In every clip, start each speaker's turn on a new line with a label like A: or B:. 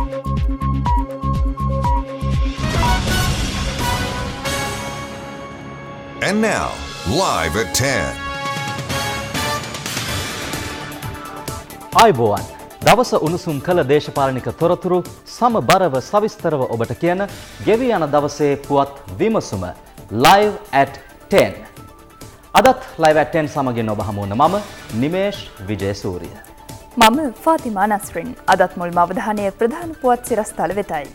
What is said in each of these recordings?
A: And now, live at 10.
B: ආයුබෝවන්. දවස උණුසුම් කළ දේශපාලනික තොරතුරු සමබරව සවිස්තරව ඔබට කියන ගෙවි යන දවසේ පුවත් විමසුම live at 10. අදත් live at 10 සමගින් ඔබ හමු වන මම නිමේෂ් විජේසූරිය.
C: මම ෆාතිමා නස්රින්. අදත් මුල්ම අවධානය ප්‍රධාන පුවත් සිරස්තල වෙතයි.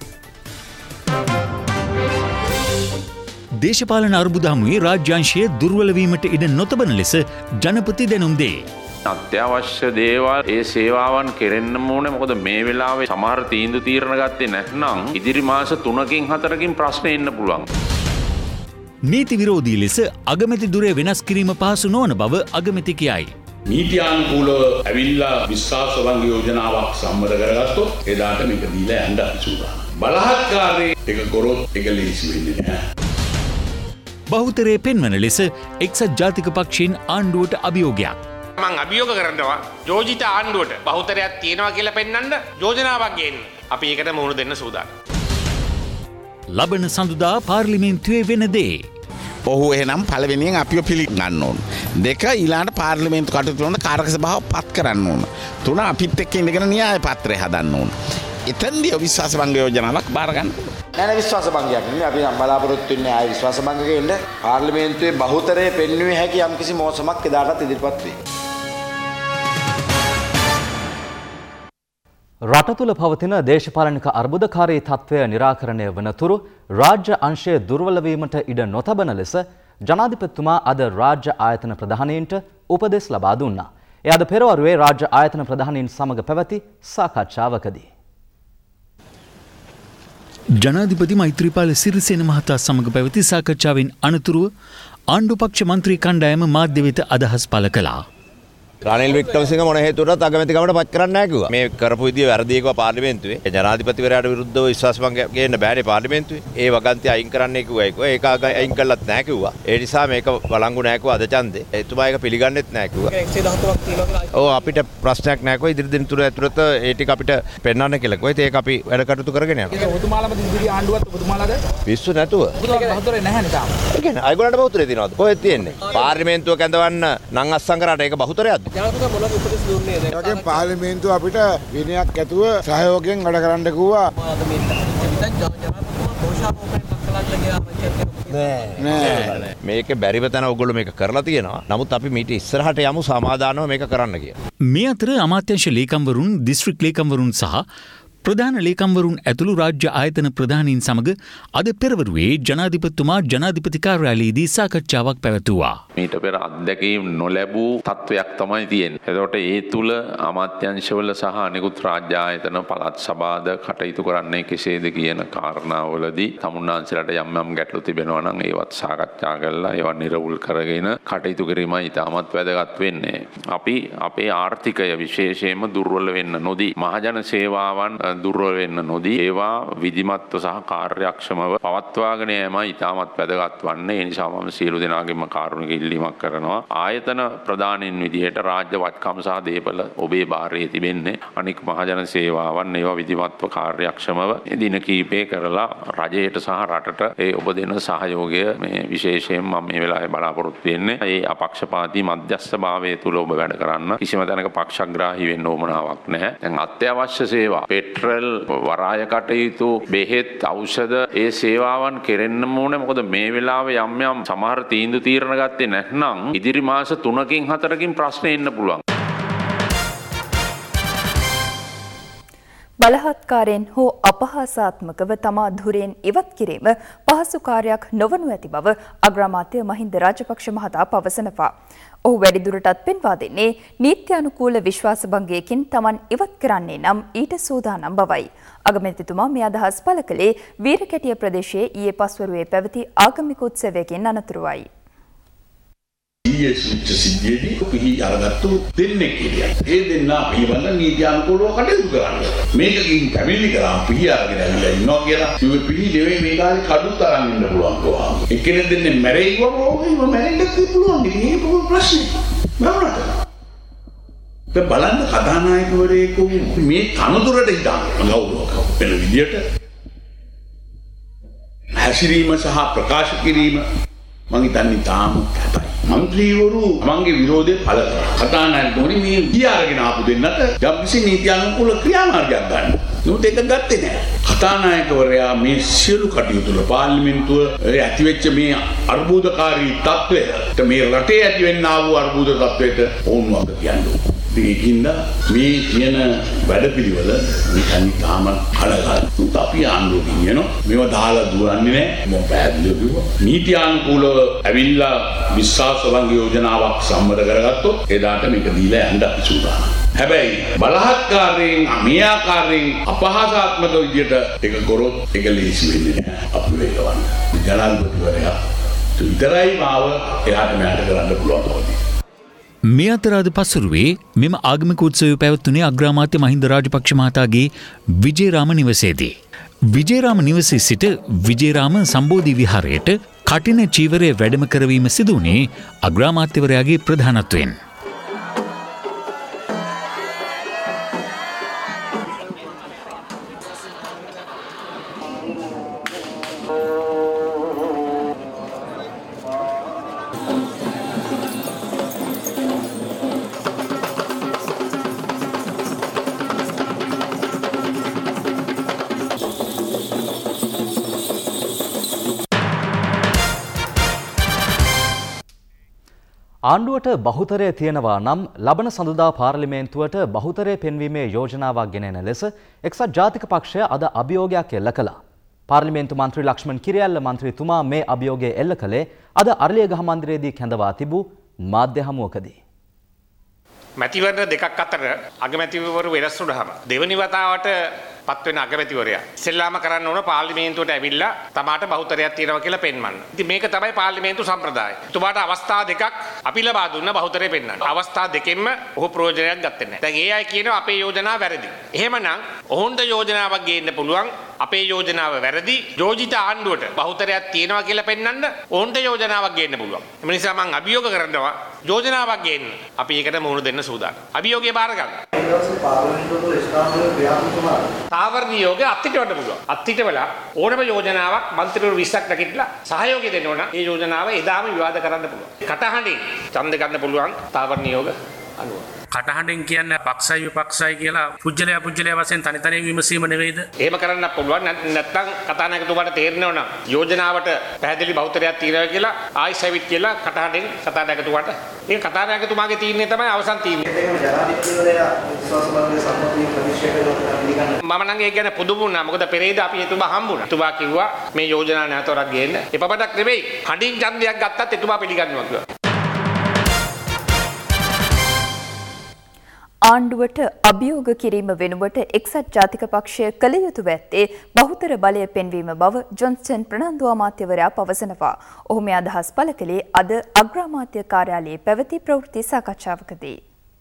D: දේශපාලන අර්බුද හමුවේ රාජ්‍යාංශයේ දුර්වල වීමට ඉඩ නොතබන ලෙස ජනපති දැනුම් දෙයි.
E: අත්‍යවශ්‍ය දේවල් ඒ සේවාවන් කෙරෙන්න ඕනේ. මොකද මේ වෙලාවේ සමහර තීන්දුව තීරණ ගත්තේ නැත්නම් ඉදිරි මාස 3කින් 4කින් ප්‍රශ්න එන්න පුළුවන්.
D: නීති විරෝධී ලෙස අගමැති දුරේ වෙනස් කිරීම පහසු නොවන බව අගමැති කියයි.
F: නීතියානුකූලව ඇවිල්ලා විශ්වාසවංග යෝජනාවක් සම්මත කරගත්තොත් එදාට මේක දීලා යන්න අපිසුදා. බලහත්කාරී එක කරොත් එක ලේසි වෙන්නේ නැහැ.
D: බහුතරයේ පෙන්වන ලෙස එක්සත් ජාතික පක්ෂයෙන් ආණ්ඩුවට අභියෝගයක්.
G: මං අභියෝග කරනවා යෝජිත ආණ්ඩුවට බහුතරයක් තියෙනවා කියලා පෙන්වන්න යෝජනාවක් ගේන්න. අපි ඒකට මුහුණ දෙන්න සූදානම්.
D: ලබන සඳුදා පාර්ලිමේන්තුවේ වෙන දේ.
H: ඔහු එහෙනම් පළවෙනියෙන් අපිව පිළිගන්න ඕන. 2 ඊළඟට පාර්ලිමේන්තු කටයුතු වල කාරක සභාව පත් කරන්න ඕන. 3 අපිත් එක්ක ඉඳගෙන න්‍යාය පත්‍රය හදන්න ඕන. එතෙන්දී විශ්වාස භංග යෝජනාවක් බාර ගන්න.
I: නෑ විශ්වාස භංගයක් නෙමෙයි අපි නම් බලාපොරොත්තු වෙන්නේ ආයේ විශ්වාස භංගකෙන්න පාර්ලිමේන්තුවේ බහුතරයේ පෙන්වුවේ හැකි යම්කිසි මෝසමක් එදාටත් ඉදිරිපත් වේ.
B: රට තුළ පවතින දේශපාලනික අර්බුදකාරී තත්ත්වය නිරාකරණය වනතුරු රාජ්‍ය අංශයේ දුර්වල වීමට ඉඩ නොතබන ලෙස ජනාධිපතිතුමා අද රාජ්‍ය ආයතන ප්‍රධානීන්ට උපදෙස් ලබා දුන්නා. එය අද පෙරවරුවේ රාජ්‍ය ආයතන ප්‍රධානීන් සමග පැවති සාකච්ඡාවකදී.
D: ජනාධිපති මෛත්‍රීපාල සිරිසේන මහතා සමග පැවති සාකච්ඡාවෙන් අනතුරුව ආණ්ඩු පක්ෂ මන්ත්‍රී කණ්ඩායම මාධ්‍ය වෙත අදහස් පළ කළා.
J: රනිල් වික්‍රමසිංහ මොන හේතුවටත් අගමැතිකමට පත් කරන්නේ නැහැ කිව්වා. මේ කරපු විදිය වැරදි එකව පාර්ලිමේන්තුවේ. ඒ ජනාධිපතිවරයාට විරුද්ධව විශ්වාස භංග ගේන්න බෑනේ පාර්ලිමේන්තුවේ. ඒ වගන්තිය අයින් කරන්නයි කිව්වා ඒක. ඒක අයින් කළත් නැහැ කිව්වා. ඒ නිසා මේක වළංගු නැහැ කිව්වා අද ඡන්දේ. එතුමා ඒක පිළිගන්නෙත් නැහැ කිව්වා. 113ක් තියෙනවා කියලා. ඔව් අපිට ප්‍රශ්නයක් නැහැ කිව්වා. ඉදිරි දින තුන ඇතුළත ඒ ටික අපිට පෙන්වන්න කියලා කිව්වා. ඒක අපි වැඩ කටයුතු කරගෙන යනවා. ඒක ඔබතුමාලම ඉදිරි ආණ්ඩුවත් ඔබතුමාලද? පිස්සු නැතුව. බහුතරේ නැහැ නේ තාම. ඒ කියන්නේ අයගොල්ලන්ට බහුතරේ තියෙනවද? කොහෙද තියෙන්නේ? පාර්ලිමේන්තුව කැඳවන්න නම් අස්සම් කරාට ඒක බහුතරයක්ද?
K: ඒකෙන් පාර්ලිමේන්තුව අපිට විනයක් ඇතුව සහයෝගයෙන් වැඩ කරන්න කිව්වා.
J: නෑ. මේකේ බැරිව තැන ඔයගොල්ලෝ මේක කරලා තියෙනවා. නමුත් අපි මීට ඉස්සරහට යමු සමාදානව මේක කරන්න කියලා.
D: මේ අතර අමාත්‍යාංශ ලේකම්වරුන්, දිස්ත්‍රික් ලේකම්වරුන් සහ ප්‍රධාන ලේකම්වරුන් ඇතුළු රාජ්‍ය ආයතන ප්‍රධානීන් සමග අද පෙරවරුවේ ජනාධිපතිතුමා ජනාධිපති කාර්යාලයේදී සාකච්ඡාවක් පැවැතුවා.
E: මීට පෙර අත්දැකීම් නොලැබූ තත්වයක් තමයි තියෙන්නේ. එතකොට ඒ තුල අමාත්‍යාංශවල සහ අනෙකුත් රාජ්‍ය ආයතන පළාත් සභාද කටයුතු කරන්නේ කෙසේද කියන කාරණාවලදී තමුන්නාන්සලට යම් යම් ගැටලු තිබෙනවා නම් ඒවත් සාකච්ඡා කරලා ඒවා නිරවුල් කරගෙන කටයුතු කිරීමයි ඉතාමත් වැදගත් වෙන්නේ. අපි අපේ ආර්ථිකය විශේෂයෙන්ම දුර්වල වෙන්න නොදී මහජන සේවාවන් දුර්වල වෙන්න නොදී ඒවා විධිමත්ව සහ කාර්යක්ෂමව පවත්වාගෙන යෑමයි ඉතාමත් වැදගත් වන්නේ. ඒ නිසා මම සියලු දෙනාගේම කාරුණික ඉල්ලීමක් කරනවා. ආයතන ප්‍රධානීන් විදිහට රාජ්‍ය වත්කම් සහ දේපල ඔබේ භාරයේ තිබෙන්නේ. අනික් මහජන සේවාවන් ඒවා විධිමත්ව කාර්යක්ෂමව දින කීපේ කරලා රජයට සහ රටට ඒ ඔබ දෙන සහයෝගය මේ විශේෂයෙන් මම මේ වෙලාවේ බලාපොරොත්තු වෙන්නේ. ඒ අපක්ෂපාතී මධ්‍යස්ථභාවය තුල ඔබ වැඩ කරන්න කිසිම තැනක පක්ෂග්‍රාහී වෙන්න ඕමනාවක් නැහැ. දැන් අත්‍යවශ්‍ය සේවා පෙට්‍රල් වරාය කටයුතු බෙහෙත් ඖෂධ ඒ සේවාවන් කෙරෙන්න ඕනේ. මොකද මේ වෙලාවේ යම් යම් සමහර තීන්දුව තීරණ ගත්තේ නැත්නම් ඉදිරි මාස 3කින් 4කින් ප්‍රශ්න එන්න පුළුවන්.
C: බලහත්කාරයෙන් හෝ අපහාසාත්මකව තමා ධුරයෙන් ඉවත් කිරීම පහසු කාර්යයක් නොවනු ඇති බව අග්‍රාමාත්‍ය මහින්ද රාජපක්ෂ මහතා පවසනවා. ඔහු වැඩිදුරටත් පෙන්වා දෙන්නේ නීත්‍යානුකූල විශ්වාස භංගයකින් තමන් ඉවත් කරන්නේ නම් ඊට සූදානම් බවයි. අගමැතිතුමා මේ අදහස් පළ කළේ වීරකැටිය ප්‍රදේශයේ ඊයේ පස්වරුවේ පැවති ආගමික උත්සවයකින් අනතුරුවයි.
F: ඊයේ සිද්ධියේදී පිළි අරගත්තු දෙන්නෙක් හිටියා. ඒ දෙන්නා පිළිබඳ නීතියානුකූලව කටයුතු කරන්නේ. මේකකින් පැමිණිලි කරා පිළි අරගෙන ඇවිල්ලා ඉන්නවා කියලා. මේ පිළි දෙවේ මේ කාලේ කඩුත් අරන් ඉන්න පුළුවන් කොහොම. එක්කෙනෙක් දෙන්නේ මැරෙයිවම ඕකේම මැරෙන්නත් පුළුවන්. ඉතින් ඒක පොඩි ප්‍රශ්නේ. නෑ. බලන්න කතානායකවරයෙකු මේ තනතුරට හිටාගෙන ගෞරවයක් වෙන විදියට හැසිරීම සහ ප්‍රකාශ කිරීම මම හිතන්නේ තාම කැපයි. මන්ත්‍රීවරු මගේ විරෝධය පළ කරා. කතානායකවරු මේ ගියාගෙන ආපු දෙන්නට යම්කිසි නීත්‍යානුකූල ක්‍රියාමාර්ගයක් ගන්න. නමුත් ඒක ගත්තේ නැහැ. කතානායකවරයා මේ සියලු කටයුතු වල පාර්ලිමේන්තුව ඇතිවෙච්ච මේ අර්බුදකාරී තත්ත්වයට මේ රටේ ඇතිවෙන්නා වූ අර්බුද තත්ත්වයට ඕනු වග කියන්නේ. ඒකින්ද මේ කියන වැඩපිළිවෙල නිකන් තාම කලකට අපි ආණ්ඩුවකින් යනවා මේවා දාලා දුවන්නේ නැහැ මම පැහැදිලිව කිව්වා නීතියානුකූලව ඇවිල්ලා විශ්වාසවංග යෝජනාවක් සම්මත කරගත්තොත් එදාට මේක දීලා යන්න අපි සූදානම්. හැබැයි බලහත්කාරයෙන් මේ ආකාරයෙන් අපහාසාත්මක විදියට ඒක කරොත් ඒක ලේසි වෙන්නේ නැහැ අපි වේගවන්න. ජනාධිපතිවරයා විතරයි මාව එහාට මෙහාට කරන්න පුළුවන් කවදී.
D: මේ අතරාද පසුරුවේ මෙම ආගමික උත්සවය පැවැත්වුණේ අග්‍රාමාත්‍ය මහින්ද රාජපක්ෂ මහතාගේ විජේරාම නිවසේදී. විජේරාම නිවසේ සිට විජේරාම සම්බෝධි විහාරයට කටින චීවරය වැඩම කරවීම සිදු වුණේ අග්‍රාමාත්‍යවරයාගේ ප්‍රධානත්වයෙන්.
B: ආණ්ඩුවට බහුතරය තියෙනවා නම් ලබන සඳුදා පාර්ලිමේන්තුවට බහුතරය පෙන්වීමේ යෝජනාවක් ගෙනෙන ලෙස එක්සත් ජාතික පක්ෂය අද අභියෝගයක් එල්ල කළා. පාර්ලිමේන්තු මන්ත්‍රී ලක්ෂ්මන් කිරියල්ල මන්ත්‍රීතුමා මේ අභියෝගය එල්ල කළේ අද අරලියගහ මන්දිරයේදී කැඳවා තිබූ මාධ්‍ය හමුවකදී.
G: මැතිවරණ දෙකක් අතර අගමැතිවරු වෙනස් වුණාම දෙවනි වතාවට පත් වෙන අගමැතිවරයා ඉස්සෙල්ලාම කරන්න ඕන පාර්ලිමේන්තුවට ඇවිල්ලා තමාට බහුතරයක් තියෙනවා කියලා පෙන්වන්න. ඉතින් මේක තමයි පාර්ලිමේන්තු සම්ප්‍රදාය. එතුමාට අවස්ථා දෙකක් අපි ලබා දුන්න බහුතරය පෙන්වන්න. අවස්ථා දෙකෙන්ම ඔහු ප්‍රයෝජනයක් ගත්තේ නැහැ. දැන් ඒ අය කියනවා අපේ යෝජනාව වැරදි. එහෙමනම් ඔවුන්ට යෝජනාවක් ගේන්න පුළුවන්. අපේ යෝජනාව වැරදි. යෝජිත ආණ්ඩුවට බහුතරයක් තියෙනවා කියලා පෙන්වන්න ඔවුන්ට යෝජනාවක් ගේන්න පුළුවන්. ඒ නිසා මම අභියෝග කරනවා යෝජනාවක් ගේන්න. අපි ඒකට මුහුණ දෙන්න සූදානම්. අභියෝගය බාර ගන්න. ඒ දවසේ පාර්ලිමේන්තුවේ ස්ථානවල ක්‍රියාත්මකව තාවර නියෝගය අත්හිටවන්න පුළුවන්. අත්හිටවලා ඕනම යෝජනාවක් මන්ත්‍රීවරු 20ක් නැගිටලා සහයෝගය දෙන්න ඕන. ඒ යෝජනාව එදාම විවාද කරන්න පුළුවන්. කටහඬින් ඡන්ද ගන්න පුළුවන් තාවර නියෝග අනුව.
L: කටහඬින් කියන්නේ පක්ෂයි විපක්ෂයි කියලා පුජ්‍යලයා වශයෙන් තනි තනියෙන් විමසීම නෙවෙයිද?
G: එහෙම කරන්න පුළුවන්. නැත්නම් කතානායකතුමාට තේරෙනව නම් යෝජනාවට පැහැදිලි බහුතරයක් තියෙනවා කියලා ආයිස් ඇවිත් කියලා කටහඬින් කතානායකතුමාට ඒ කතානායකතුමාගේ තීරණය තමයි අවසන් තීරණය. ඒකම ජනාධිපතිවරයා විශ්වාසබංගයේ සම්මතයෙන් ප්‍රතික්ෂේප කරනවා. මම නම් ඒක ගැන පුදුම වුණා. මොකද පෙරේද අපි එතුමා හම්බුණා. එතුමා කිව්වා මේ යෝජනා නැවතවරක් ගේන්න. ඒ පපඩක් නෙවෙයි. කඩින් ඡන්දයක් ගත්තත් එතුමා පිළිගන්නවා කිව්වා.
C: ආණ්ඩුවට අභියෝග කිරීම වෙනුවට එක්සත් ජාතික පක්ෂය කළ යුතු ඇත්තේ බහුතර බලය පෙන්වීම බව ජොන්ස්ටන් ප්‍රනාන්දු අමාත්‍යවරයා පවසනවා. ඔහු මේ අදහස් පළ කළේ අද අග්‍රාමාත්‍ය කාර්යාලයේ පැවති ප්‍රවෘත්ති සාකච්ඡාවකදී.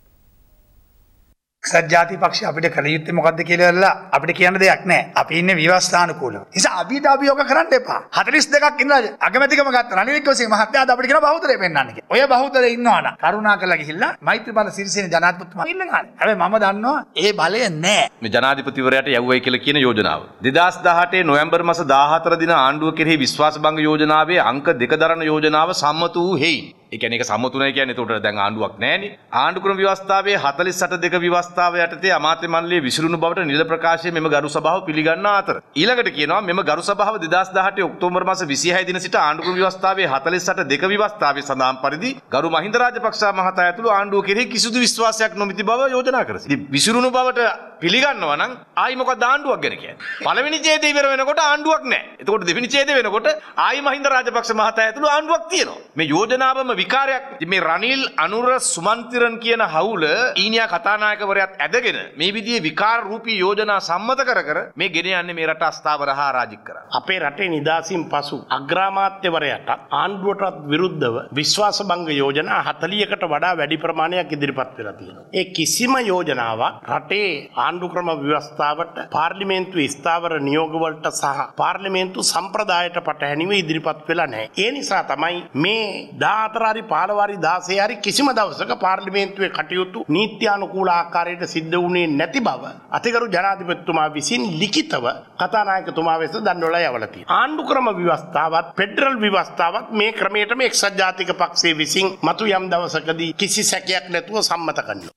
M: එක්සත් ජාතික පක්ෂය අපිට කළ යුත්තේ මොකද්ද කියලා අපිට කියන්න දෙයක් නැහැ. අපි ඉන්නේ විවස්ථානුකූලව. නිසා අපිට අභියෝග කරන්න එපා. 42ක් ඉඳලා අගමැතිකම ගත්ත රනිල් වික්‍රමසිංහ මහත්තයා අද අපිට කියන බහුතරය පෙන්වන්න කියලා. ඔය බහුතරය ඉන්නවා නම් කරුණාකරලා ගිහිල්ලා මෛත්‍රීපාල සිරිසේන ජනාධිපතිතුමා ඉල්ලගන්න. හැබැයි මම දන්නවා ඒ බලය නැහැ.
J: මේ ජනාධිපතිවරයාට යවුවයි කියලා කියන යෝජනාව 2018 නොවැම්බර් මාස 14 දින ආණ්ඩුව කෙරෙහි විශ්වාසභංග යෝජනාවේ අංක 2 දරන යෝජනාව සම්මත වූ හේයි. ඒ කියන්නේ ඒක සම්මතුණයි කියන්නේ ඒකට දැන් ආණ්ඩුවක් නැහැනේ. ආණ්ඩු ක්‍රම ව්‍යවස්ථාවේ 48.2 ව්‍යවස්ථාව යටතේ අමාත්‍ය මණ්ඩලයේ විසිරුණු බවට නිල ප්‍රකාශයේ මෙම ගරු සභාව පිළිගන්නා අතර ඊළඟට කියනවා මෙම ගරු සභාව 2018 ඔක්තෝබර් මාස 26 දින සිට ආණ්ඩු ක්‍රම ව්‍යවස්ථාවේ 48.2 ව්‍යවස්ථාවේ සඳහන් පරිදි ගරු මහින්ද රාජපක්ෂ මහතා ඇතුළු ආණ්ඩුව කෙරෙහි කිසිදු විශ්වාසයක් නොමැති බව යෝජනා කරසි. ඉතින් විසිරුණු බවට පිළිගන්නවා නම් ආයි මොකද ආණ්ඩුවක් ගැන කියන්නේ. පළවෙනි ඡේදය ඉවර වෙනකොට ආණ්ඩුවක් නැහැ. එතකොට දෙවෙනි ඡේදය වෙනකොට ආයි මහින්ද රාජපක්ෂ මහතා ඇතුළු ආණ්ඩුවක් තියෙනවා. මේ යෝජනාවම විකාරයක්. මේ රනිල් අනුර සුමන්තිරන් කියන හවුල ඊනියා කතානායකවරයාත් ඇදගෙන මේ විදිහේ විකාර රූපී යෝජනා සම්මත කර මේ ගෙන යන්නේ මේ රට අස්ථාවර හා රාජික කරා.
L: අපේ රටේ නිදාසින් පසු අග්‍රාමාත්‍යවරයාට ආණ්ඩුවටත් විරුද්ධව විශ්වාසභංග යෝජනා 40කට වඩා වැඩි ප්‍රමාණයක් ඉදිරිපත් වෙලා තියෙනවා. ඒ කිසිම යෝජනාවක් රටේ ආණ්ඩු ක්‍රම ව්‍යවස්ථාවට පාර්ලිමේන්තු ස්ථාවර නියෝගවලට සහ පාර්ලිමේන්තු සම්ප්‍රදායට පටහැනිව ඉදිරිපත් වෙලා නැහැ. ඒ නිසා තමයි මේ 14 පෙබරවාරි 15 16 හරි කිසිම දවසක පාර්ලිමේන්තුවේ කටයුතු නීත්‍යානුකූල ආකාරයට සිද්ධ වුණේ නැති බව අතිගරු ජනාධිපතිතුමා විසින් ලිඛිතව කතානායකතුමා වෙත දන්වලා යවලා තියෙනවා. ආණ්ඩුක්‍රම ව්‍යවස්ථාවත් ෆෙඩරල් ව්‍යවස්ථාවත් මේ ක්‍රමයටම එක්සත් ජාතික පක්ෂයේ විසින් මතු යම් දවසකදී කිසි සැකයක් නැතුව සම්මත කරනවා.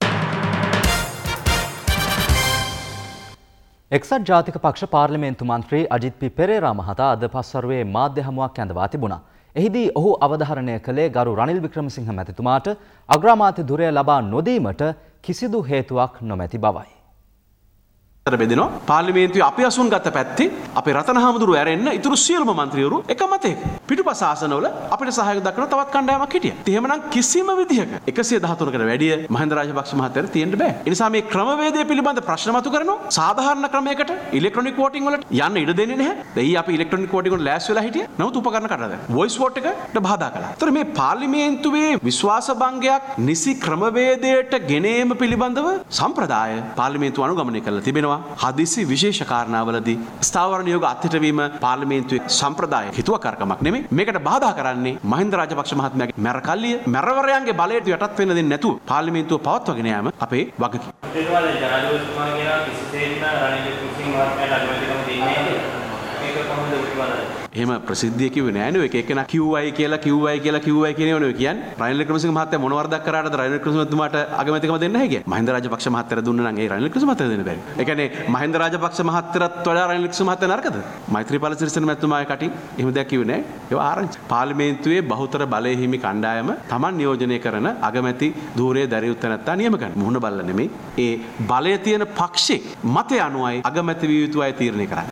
B: එක්සත් ජාතික පක්ෂ පාර්ලිමේන්තු මන්ත්‍රී අජිත් පී පෙරේරා මහතා අද පස්වරුවේ මාධ්‍ය හමුවක් ඇඳවා තිබුණා. එහිදී ඔහු අවධාරණය කළේ ගරු රනිල් වික්‍රමසිංහ මැතිතුමාට අග්‍රාමාත්‍ය ධුරය ලබා නොදීමට කිසිදු හේතුවක් නොමැති බවයි.
N: බෙදෙනවා පාර්ලිමේන්තුවේ අපි අසුන් ගත පැත්තේ අපේ රතන හාමුදුරුවෝ ඇරෙන්න ඉතුරු සියලුම මන්ත්‍රීවරු එක මතයක පිටුපස ආසනවල අපිට සහායක දක්වන තවත් කණ්ඩායමක් හිටියා. ඉතින් එහෙමනම් කිසිම විදිහක 113කට වැඩිය මහින්ද රාජපක්ෂ මහත්තයාට තියෙන්න බෑ. ඒ නිසා මේ ක්‍රමවේදය පිළිබඳ ප්‍රශ්න මතු කරනවා. සාධාරණ ක්‍රමයකට ඉලෙක්ට්‍රොනික වෝටිං වලට යන්න ඉඩ දෙන්නේ නැහැ. දෙයි අපි ඉලෙක්ට්‍රොනික වෝටිං වල ලෑස්ති වෙලා හිටියා. නමුත් උපකරණ කඩලා දැන් වොයිස් වෝට් එකට බාධා කළා. ඒතර මේ පාර්ලිමේන්තුවේ විශ්වාස භංගයක් නිසි ක්‍රමවේදයට ගෙනීම පිළිබඳව සම්ප්‍රදාය පාර්ලිමේන්තුව අනුගමනය කරලා තිබෙනවා. හදිසි විශේෂ කාරණාවලදී ස්ථාවර නියෝග අත්හිටවීම පාර්ලිමේන්තුවේ සම්ප්‍රදාය හිතුවක්කාරකමක් නෙමෙයි. මේකට බාධා කරන්නේ මහින්ද රාජපක්ෂ මහත්මයාගේ මැරකල්ලිය මැරවරයන්ගේ බලයට යටත් වෙන්න දෙන්නේ නැතුව පාර්ලිමේන්තුව පවත්වාගෙන යාම අපේ වගකීම.
O: ඒ වගේ ජනාධිපතිතුමා කියන කිසිසේත්ම රනිල් වික්‍රමසිංහ මහත්මයාට අගමැතිකම දෙන්නේ නැහැ. මේක කොහොමද උත්තරවන්නේ?
N: එහෙම ප්‍රසිද්ධිය කිව්වේ නෑ නේ. එක එකනා QI කියලා කියනවනේ කියන්නේ. රනිල් වික්‍රමසිංහ මහත්තයා මොන වරදක් කරාටද රනිල් වික්‍රමසිංහ මහත්මයාට අගමැතිකම දෙන්න නැහැ කියන්නේ. මහින්ද රාජපක්ෂ මහත්තයාට දුන්න නම් ඒ රනිල් වික්‍රමසිංහ මහත්තයාට දෙන්න බැරි. ඒ කියන්නේ මහින්ද රාජපක්ෂ මහත්තයාට වඩා රනිල් වික්‍රමසිංහ මහත්තයා නරකද? මෛත්‍රීපාල සිරිසේන මහත්මයාගේ කටින් එහෙම දෙයක් කිව්වේ නෑ. ඒවා ආරංචි. පාර්ලිමේන්තුවේ බහුතර බලය හිමි කණ්ඩායම Taman නියෝජනය කරන අගමැති ධූරයේ දරියුත් නැත්තා නියම කරන. මුහුණ බල්ල නෙමෙයි. ඒ බලය තියෙන පක්ෂේ මතය අනුවයි අගමැති විය යුතු අය තීරණය කරන්නේ.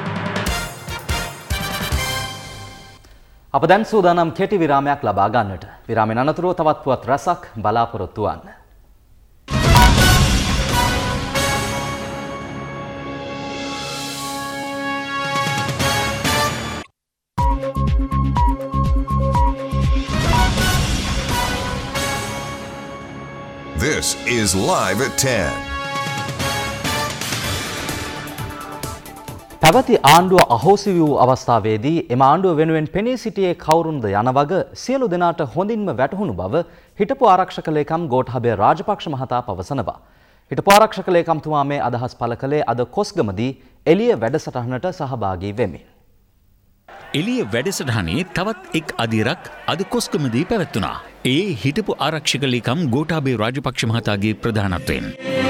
B: අප දැන් සූදානම් කෙටි විරාමයක් ලබා ගන්නට. විරාමයෙන් අනතුරුව තවත් පුවත් රසක් බලාපොරොත්තු වන්න.
A: This is Live at 10.
B: පැවති ආණ්ඩුව අහෝසි වූ අවස්ථාවේදී එම ආණ්ඩුව වෙනුවෙන් පෙනී සිටියේ කවුරුන්ද යන වග සියලු දෙනාට හොඳින්ම වැටහුණු බව හිටපු ආරක්ෂක ලේකම් ගෝඨාභය රාජපක්ෂ මහතා පවසනවා. හිටපු ආරක්ෂක ලේකම්තුමා මේ අදහස් පළ කළේ අද කොස්ගමදී එළිය වැඩසටහනට සහභාගී වෙමින්.
D: එළිය වැඩසටහනේ තවත් එක් අදියරක් අද කොස්ගමදී පැවැත්වුණා. ඒ හිටපු ආරක්ෂක ලේකම් ගෝඨාභය රාජපක්ෂ මහතාගේ ප්‍රධානත්වයෙන්.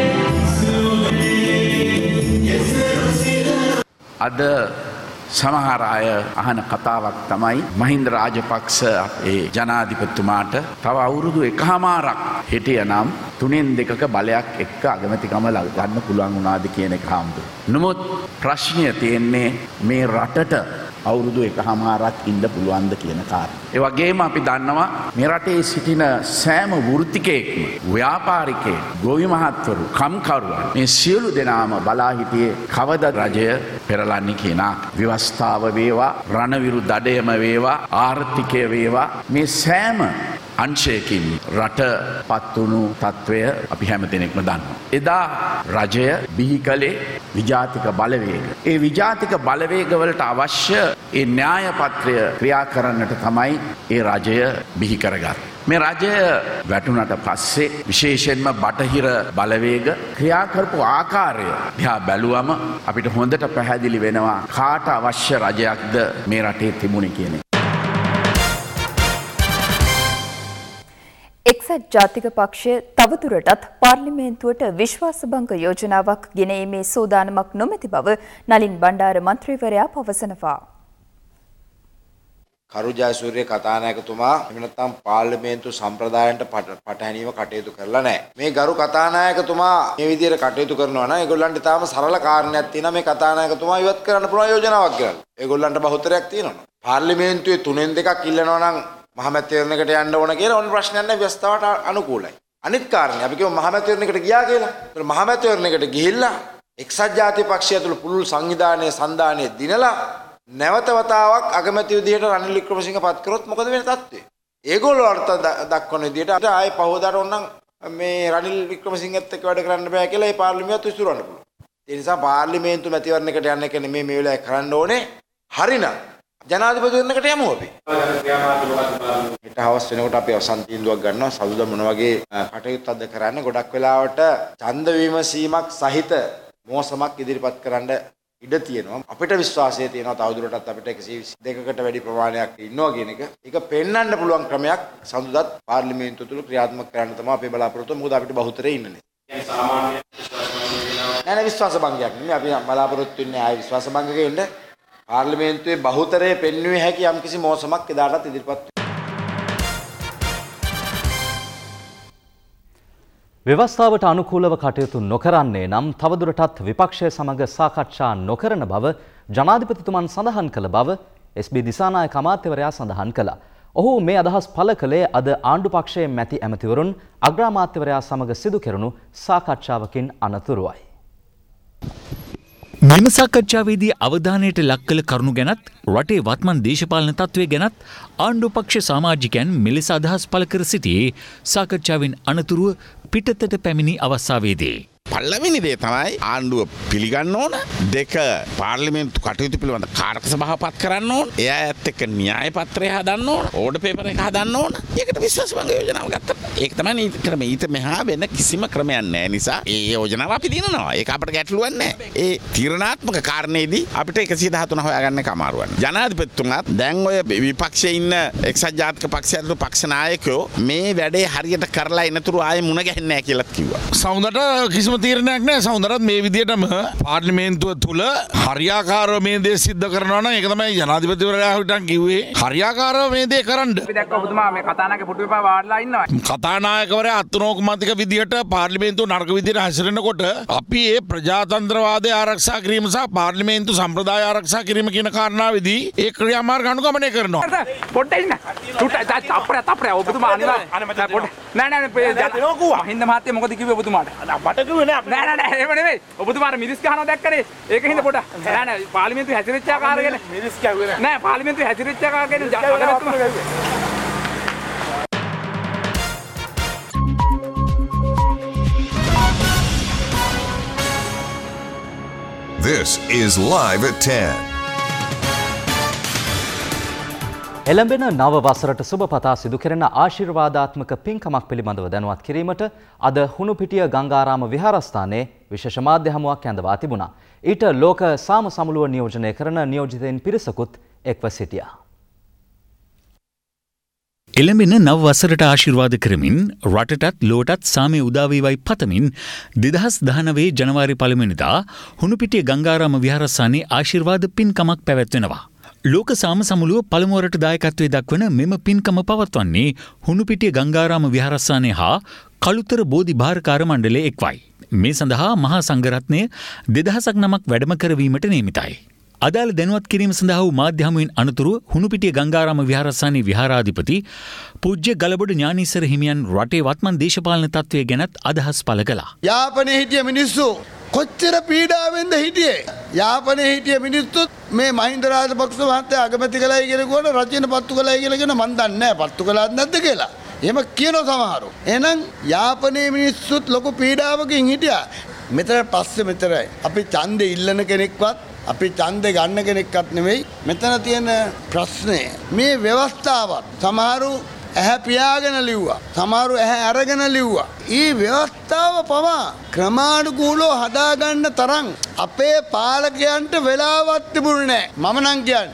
P: අද සමහර අය අහන කතාවක් තමයි මහින්ද රාජපක්ෂ ඒ ජනාධිපතිතුමාට තව අවුරුදු 1මාරක් හිටිය නම් 3/2ක බලයක් එක්ක අගමැතිකම ගන්න පුළුවන් වුණාද කියන එක හම්බු. නමුත් ප්‍රශ්නය තියෙන්නේ මේ රටට අවුරුදු 1මාරක් ඉන්න පුළුවන්ද කියන කාරණා. ඒ වගේම අපි දන්නවා මේ රටේ සිටින සෑම වෘත්තිකයෙක්ම ව්‍යාපාරිකයෙක්, ගොවි මහත්වරු, කම්කරුවන් මේ සියලු දෙනාම බලා හිටියේ කවද රජය පෙරලන්නේ කියන ව්‍යවස්ථාව වේවා, රණවිරු දඩයම වේවා, ආර්ථිකය වේවා මේ සෑම අංශයකින් රට පත්වුණු තත්ත්වය අපි හැම දෙනෙක්ම දන්නවා. එදා රජය බිහි කළේ විජාතික බලවේග. ඒ විජාතික බලවේගවලට අවශ්‍ය ඒ න්‍යාය පත්‍රය ක්‍රියා කරන්නට තමයි ඒ රජය බිහි කරගත්තේ. මේ රජය වැටුණට පස්සේ විශේෂයෙන්ම බටහිර බලවේග ක්‍රියා කරපු ආකාරය දිහා බැලුවම අපිට හොඳට පැහැදිලි වෙනවා කාට අවශ්‍ය රජයක්ද මේ රටේ තිබුණේ කියන එක.
C: එක්සත් ජාතික පක්ෂය තවදුරටත් පාර්ලිමේන්තුවට විශ්වාසභංග යෝජනාවක් ගෙනීමේ සූදානමක් නොමැති බව නලින් බණ්ඩාර මන්ත්‍රීවරයා පවසනවා.
I: කරු ජයසූරිය කතානායකතුමා එහෙම නැත්නම් පාර්ලිමේන්තු සම්ප්‍රදායන්ට පටහැනිව කටයුතු කරලා නැහැ. මේ ගරු කතානායකතුමා මේ විදිහට කටයුතු කරනවා නම් ඒගොල්ලන්ට තාම සරල කාරණයක් තියෙනවා මේ කතානායකතුමා ඉවත් කරන්න පුළුවන් යෝජනාවක් කියලා. ඒගොල්ලන්ට බහුතරයක් තියෙනවා. පාර්ලිමේන්තුවේ 3/2ක් ඉල්ලනවා නම් මහමැතිවරණයකට යන්න ඕන කියලා ඕන ප්‍රශ්නයක් නැහැ ව්‍යවස්ථාවට අනුකූලයි. අනිත් කාරණේ අපි කියමු මහමැතිවරණයකට ගියා කියලා. ඒතර මහමැතිවරණයකට ගිහිල්ලා එක්සත් ජාතික පක්ෂය ඇතුළු පුළුල් සංවිධානයේ සන්දානයේ දිනලා නැවත වතාවක් අගමැති විදියට රනිල් වික්‍රමසිංහ පත් කරොත් මොකද වෙන තත්ත්වය? ඒගොල්ලෝ අර්ථ දක්වන විදියට ආයේ පහවදාට ඕනනම් මේ රනිල් වික්‍රමසිංහත් එක්ක වැඩ කරන්න බෑ කියලා ඒ පාර්ලිමේන්තුවත් විසිරවන්න පුළුවන්. ඒ නිසා පාර්ලිමේන්තු මැතිවරණයකට යන්න එක නෙමෙයි මේ වෙලාවේ කරන්න ඕනේ. හරිනම් ජනාධිපතිවරණයකට යමු අපි. ඊට හවස් වෙනකොට අපි අවසන් තීන්දුවක් ගන්නවා සමුද මොන වගේ කටයුත්තක්ද කරන්න. ගොඩක් වෙලාවට ඡන්ද විමසීමක් සහිත මෝසමක් ඉදිරිපත් කරන්න ඉඩ තියෙනවා. අපිට විශ්වාසය තියෙනවා තවදුරටත් අපිට 122කට වැඩි ප්‍රමාණයක් ඉන්නවා කියන එක. ඒක පෙන්වන්න පුළුවන් ක්‍රමයක් සමුදත් පාර්ලිමේන්තුව තුල ක්‍රියාත්මක කරන්න තමයි අපේ බලාපොරොත්තුව. මොකද අපිට බහුතරේ ඉන්නනේ. يعني සාමාන්‍ය නෑ විශ්වාස භංගයක් නෙමෙයි. අපි බලාපොරොත්තු වෙන්නේ ආයේ විශ්වාස භංගකේ ඉන්න. පාර්ලිමේන්තුවේ බහුතරයේ පෙන්වුවේ හැකි යම්කිසි මෝසමක් එදාටත් ඉදිරිපත්
B: ව්‍යවස්ථාවට අනුකූලව කටයුතු නොකරන්නේ නම් තවදුරටත් විපක්ෂය සමග සාකච්ඡා නොකරන බව ජනාධිපතිතුමන් සඳහන් කළ බව SB දිසානායක අමාත්‍යවරයා සඳහන් කළා. ඔහු මේ අදහස් පළ කළේ අද ආණ්ඩු පක්ෂයේ මැති ඇමතිවරුන් අග්‍රාමාත්‍යවරයා සමග සිදු කෙරුණු සාකච්ඡාවකින් අනතුරුවයි.
D: මෙම සාකච්ඡාවේදී අවධානයට ලක් කළ කරුණු ගැනත් රටේ වත්මන් දේශපාලන තත්ත්වය ගැනත් ආණ්ඩු පක්ෂ සමාජිකයන් මෙලෙස අදහස් පළ කර සිටියේ සාකච්ඡාවෙන් අනතුරුව පිටතට පැමිණි අවස්ථාවේදී.
H: පළවෙනි දේ තමයි ආණ්ඩුව පිළිගන්න ඕන. දෙක පාර්ලිමේන්තු කටයුතු පිළිබඳ කාරක සභාව පත් කරන්න ඕන. එයා ඇත්ත එක්ක න්‍යාය පත්‍රය හදන්න ඕන. ඕඩර් පේපර් එක හදන්න ඕන. ඒකට විශ්වාස භංග යෝජනාව ගත්තා. ඒක තමයි නීති ක්‍රමය. ඊට මෙහා වෙන කිසිම ක්‍රමයක් නැහැ නිසා ඒ යෝජනාව අපි දිනනවා. ඒක අපිට ගැටලුවක් නැහැ. ඒ තීරණාත්මක කාරණේදී අපිට 113 හොයාගන්න එක අමාරුවක්. ජනාධිපතිතුමාත් දැන් ඔය විපක්ෂයේ ඉන්න එක්සත් ජාතික පක්ෂයට පක්ෂ නායකයෝ මේ වැඩේ හරියට කරලා එනතුරු ආයේ මුණ ගැහෙන්නේ නැහැ කියලා කිව්වා.
Q: සෞන්දර්ය කිසිම තීරණයක් නැහැ. සෞන්දර්යත් මේ විදිහටම පාර්ලිමේන්තුව තුල හරියාකාරව මේ දේ සිද්ධ කරනවා නම් ඒක තමයි ජනාධිපතිවරයා හිටන් කිව්වේ. හරියාකාරව මේ දේ කරන්න.
R: අපි දැක්ක ඔබතුමා මේ කතානායක පුටුවේ වාඩිලා ඉන්නවා.
Q: කතානායකවරයා අත්නෝකමාතික විදිහට පාර්ලිමේන්තුව නරක විදිහට හැසිරෙනකොට අපි ඒ ප්‍රජාතන්ත්‍රවාදය ආරක්ෂා කිරීම සහ පාර්ලිමේන්තු සම්ප්‍රදාය ආරක්ෂා කිරීම කියන කාරණාවේදී ඒ ක්‍රියාමාර්ග අනුගමනය කරනවා.
R: පොඩ්ඩක් ඉන්න. අපරේ ඔබතුමා අනිවාර්යයෙන් නෑ මහින්ද මහත්තයා මොකද කිව්වේ ඔබතුමාට?
L: මට කිව්වේ නෑ.
R: නෑ එහෙම නෙමෙයි. ඔබතුමාට මිරිස් ගහනවා දැක්කනේ. ඒක හින්දා පොඩ. නෑ පාර්ලිමේන්තුවේ හැසිරෙච්ච ආකාරය ගැන මිරිස් කියුවේ නෑ. නෑ පාර්ලිමේන්තුවේ හැසිරෙච්ච ආකාරය ගැන
A: This is Live at 10.
B: එළඹෙන නව වසරට සුබ පතා සිදු කෙරෙන ආශිර්වාදාත්මක පින්කමක් පිළිබඳව දැනුවත් කිරීමට අද හුණුපිටිය ගංගාරාම විහාරස්ථානයේ විශේෂ මාධ්‍ය හමුවක් ඇඳවා තිබුණා. ඊට ලෝක සාම සමුළුව නියෝජනය කරන නියෝජිතයින් පිරිසකුත් එක්ව සිටියා.
D: එළඹෙන නව වසරට ආශිර්වාද කරමින් රටටත් ලෝටත් සාමය උදා වේවායි පතමින් 2019 ජනවාරි 1 වෙනිදා හුණුපිටිය ගංගාරාම විහාරස්ථානයේ ආශිර්වාද පින්කමක් පැවැත්වෙනවා. ලෝක සාම සමුළුව පළමුවරට දායකත්වයේ දක්වන මෙම පින්කම පවත්වන්නේ හුණුපිටිය ගංගාරාම විහාරස්ථානය හා කළුතර බෝධි භාරකාර මණ්ඩලය එක්වයි. මේ සඳහා මහා සංඝරත්නය 2000ක් නමක් වැඩම කරවීමට නියමිතයි. අදාළ දැනුවත් කිරීම සඳහා වූ මාධ්‍ය හමුවෙන් අනතුරුව හුණුපිටිය ගංගාරාම විහාරස්ථානයේ විහාරාධිපති පූජ්‍ය ගලබොඩ ඥානීසර හිමියන් රටේ වත්මන් දේශපාලන තත්ත්වය ගැනත් අදහස් පළ කළා.
S: යාපනයේ හිටිය මිනිස්සු කොච්චර පීඩාවෙන්ද හිටියේ? යාපනයේ හිටිය මිනිස්සු මේ මහින්ද රාජපක්ෂ මහත්තයා අගමැති කළයි කියලා කිව්වොත් රජින පත්තු කළයි කියලා කියන මන් දන්නේ නැහැ පත්තු කළාද නැද්ද කියලා. එහෙම කියනවා සමහරව. එහෙනම් යාපනයේ මිනිස්සුත් ලොකු පීඩාවකින් හිටියා. මෙතන පස්සේ මෙතරයි. අපි ඡන්දෙ ඉල්ලන කෙනෙක්වත් අපි ඡන්දෙ ගන්න කෙනෙක්වත් නෙමෙයි. මෙතන තියෙන ප්‍රශ්නේ මේ ව්‍යවස්ථාවත් සමහරු ඇහැ පියාගෙන ලිව්වා. සමහරු ඇහැ අරගෙන ලිව්වා. ඊ ව්‍යවස්ථාව පවා ක්‍රමානුකූලව හදාගන්න තරම් අපේ පාලකයන්ට වෙලාවක් තිබුණේ නැහැ. මම නම් කියන්නේ.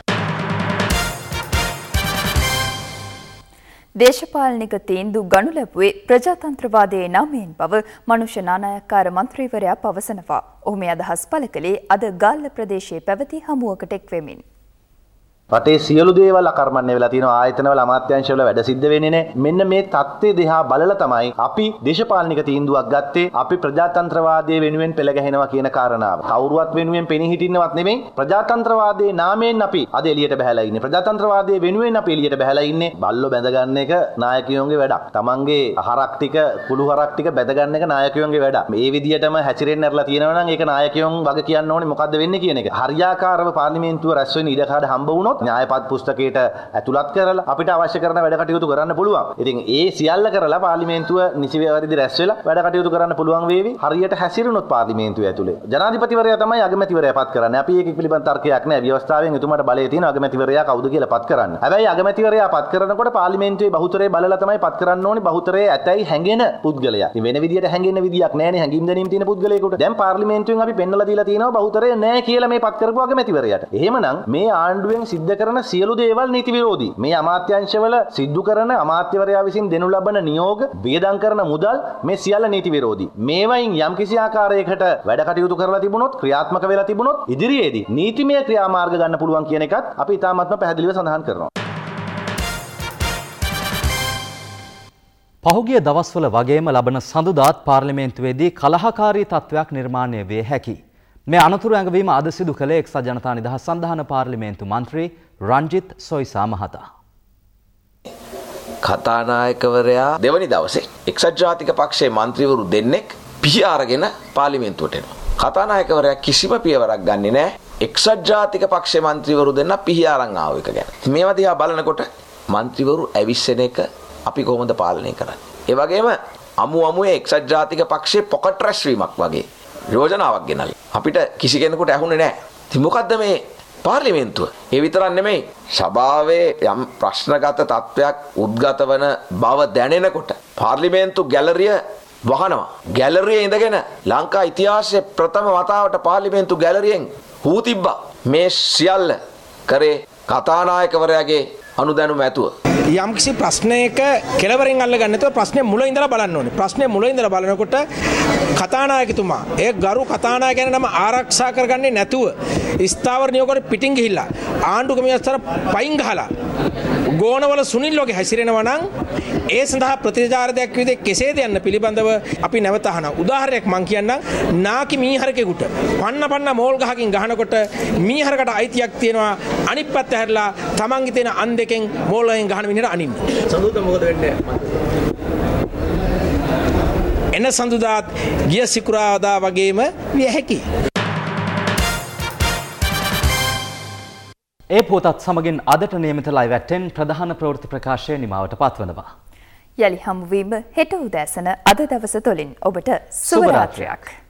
C: දේශපාලනික තීන්දුව ගනු ලැබුවේ ප්‍රජාතන්ත්‍රවාදයේ නාමයෙන් බව මනුෂ්‍ය නානායක්කාර මන්ත්‍රීවරයා පවසනවා. ඔහු මේ අදහස් පළ කළේ අද ගාල්ල ප්‍රදේශයේ පැවති හමුවකට එක් වෙමින්.
T: රටේ සියලු දේවල් අකර්මණ්‍ය වෙලා තියෙනවා. ආයතනවල අමාත්‍යාංශවල වැඩ සිද්ධ වෙන්නේ නැහැ. මෙන්න මේ தත්ත්වය දිහා බලලා තමයි අපි දේශපාලනික තීන්දුවක් ගත්තේ. අපි ප්‍රජාතන්ත්‍රවාදයේ වෙනුවෙන් පෙළ ගැහෙනවා කියන කාරණාව. කවුරුවත් වෙනුවෙන් පෙනී හිටින්නවත් නෙමෙයි. ප්‍රජාතන්ත්‍රවාදයේ නාමයෙන් අපි අද එළියට බහැලා ඉන්නේ. ප්‍රජාතන්ත්‍රවාදයේ වෙනුවෙන් අපි එළියට බහැලා ඉන්නේ. බල්ලෝ බැඳ ගන්න එක නායකයෝන්ගේ වැඩක්. තමන්ගේ හරක් ටික, කුළු හරක් ටික බැඳ ගන්න එක නායකයෝන්ගේ වැඩක්. මේ විදියටම හැසිරෙන්න ඇරලා තියෙනවා නම් ඒක නායකයෝන් වග කියන්න ඕනේ මොකද්ද වෙන්නේ කියන එක. හරියාකාරව පාර්ලිමේන්තුව රැස් වෙන ඉඩකඩ හම්බ වුණොත් තිබුණොත් න්‍යායපත් පුස්තකයට ඇතුළත් කරලා අපිට අවශ්‍ය කරන වැඩ කටයුතු කරන්න පුළුවන්. ඉතින් ඒ සියල්ල කරලා පාර්ලිමේන්තුව නිසිවැරදි රැස් වෙලා වැඩ කටයුතු කරන්න පුළුවන් වේවි. හරියට හැසිරුණොත් පාර්ලිමේන්තුව ඇතුලේ. ජනාධිපතිවරයා තමයි අගමැතිවරයා පත් කරන්නේ. අපි ඒක පිළිබඳ තර්කයක් නැහැ. ව්‍යවස්ථාවෙන් එතුමාට බලය තියෙන අගමැතිවරයා කවුද කියලා පත් කරන්න. හැබැයි අගමැතිවරයා පත් කරනකොට පාර්ලිමේන්තුවේ බහුතරය බලලා තමයි පත් කරන්න ඕනේ. බහුතරය ඇතයි හැංගෙන පුද්ගලයා. ඉතින් වෙන විදියට හැංගෙන්න විදියක් නැහැනේ. හැංගීම් දැනීම් තියෙන පුද්ගලයෙකුට. දැන් පාර්ලිමේන්තුවෙන් අපි පෙන්නලා දීලා තියෙනවා බහුතරය නැහැ කියලා මේ පත් කරපු අගමැතිවරයාට. එහෙමනම් මේ ආණ්ඩුවෙන් සිද්ධ කරන සියලු දේවල් නීති විරෝධී. මේ අමාත්‍යාංශවල සිද්ධ කරන අමාත්‍යවරයා විසින් දෙනු ලබන නියෝග, වියදම් කරන මුදල් මේ සියල්ල නීති විරෝධී. මේවයින් යම්කිසි ආකාරයකට වැඩ කටයුතු කරලා තිබුණොත්, ක්‍රියාත්මක වෙලා තිබුණොත් ඉදිරියේදී නීතිමය ක්‍රියාමාර්ග ගන්න පුළුවන් කියන එකත් අපි ඉතාමත්ම පැහැදිලිව සඳහන් කරනවා.
B: පහුගිය දවස්වල වගේම ලබන සඳුදාත් පාර්ලිමේන්තුවේදී කලහකාරී තත්ත්වයක් නිර්මාණය විය හැකියි. මේ අනතුරු ඇඟවීම අද සිදු කළේ එක්සත් ජනතා නිදහස් සන්ධාන පාර්ලිමේන්තු මන්ත්‍රී රංජිත් සොයිසා මහතා.
U: කතානායකවරයා දෙවනි දවසේ එක්සත් ජාතික පක්ෂයේ මන්ත්‍රීවරු දෙන්නෙක් පිහි අරගෙන පාර්ලිමේන්තුවට එනවා. කතානායකවරයා කිසිම පියවරක් ගන්නේ නැහැ. එක්සත් ජාතික පක්ෂයේ මන්ත්‍රීවරු දෙන්න පිහි අරන් ආව එක ගැන. මේවා දිහා බලනකොට මන්ත්‍රීවරු ඇවිස්සෙන එක අපි කොහොමද පාලනය කරන්නේ? ඒ වගේම අමුවේ එක්සත් ජාතික පක්ෂයේ පොකට් රැස්වීමක් වගේ යෝජනාවක් ගෙනල්ලා අපිට කිසි කෙනෙකුට ඇහුනේ නැහැ. ඉතින් මොකද්ද මේ පාර්ලිමේන්තුව? ඒ විතරක් නෙමෙයි සභාවේ යම් ප්‍රශ්නගත තත්වයක් උද්ගත වන බව දැනෙනකොට පාර්ලිමේන්තු ගැලරිය වහනවා. ගැලරියේ ඉඳගෙන ලංකා ඉතිහාසයේ ප්‍රථම වතාවට පාර්ලිමේන්තු ගැලරියෙන් හූ තිබ්බා. මේ සියල්ල කරේ කතානායකවරයාගේ අනුදැනුම ඇතුව.
V: යම්කිසි ප්‍රශ්නයක කෙලවරින් අල්ලගන්න නැතුව ප්‍රශ්නේ මුල ඉඳලා බලන්න ඕනේ. ප්‍රශ්නේ මුල ඉඳලා බලනකොට කතානායකතුමා ඒ ගරු කතානායකයන් නම ආරක්ෂා කරගන්නේ නැතුව ස්ථාවර නියෝගවල පිටින් ගිහිල්ලා ආණ්ඩුව කමියස්තර පයින් ගහලා ගෝණවල සුනිල් වගේ හැසිරෙනවා නම් ඒ සඳහා ප්‍රතිචාර දක්වීදී කෙසේද යන්න පිළිබඳව අපි නැවත අහනවා. උදාහරණයක් මම කියන්නම්. නාකි මීහරකෙකුට පන්න මෝල් ගහකින් ගහනකොට මීහරකට අයිතියක් තියෙනවා අනිත් පැත්ත හැරලා තමන්ගේ තියෙන අන් දෙකෙන් මෝල් වලින් ගහන මිනිහට අනින්න. සඳුදා මොකද වෙන්නේ? එන සඳුදාත් ගිය සිකුරාදා වගේම විය හැකියි.
B: ඒ පොතත් සමගින් අදට නියමිත ලයිව් ඇට් 10 ප්‍රධාන ප්‍රවෘත්ති ප්‍රකාශය නිමවට පත්වනවා.
C: යලි හමුවීම හෙට උදෑසන අද දවස තුලින් ඔබට සුබ රාත්‍රියක්.